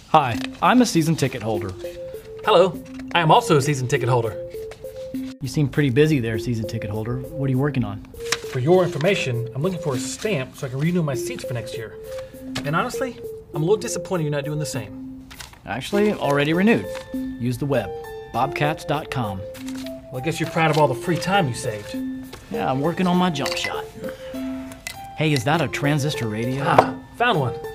Hi, I'm a season ticket holder. Hello, I am also a season ticket holder. You seem pretty busy there, season ticket holder. What are you working on? For your information, I'm looking for a stamp so I can renew my seats for next year. And honestly, I'm a little disappointed you're not doing the same. Actually, already renewed. Use the web, bobcats.com. Well, I guess you're proud of all the free time you saved. Yeah, I'm working on my jump shot. Hey, is that a transistor radio? Ah, found one.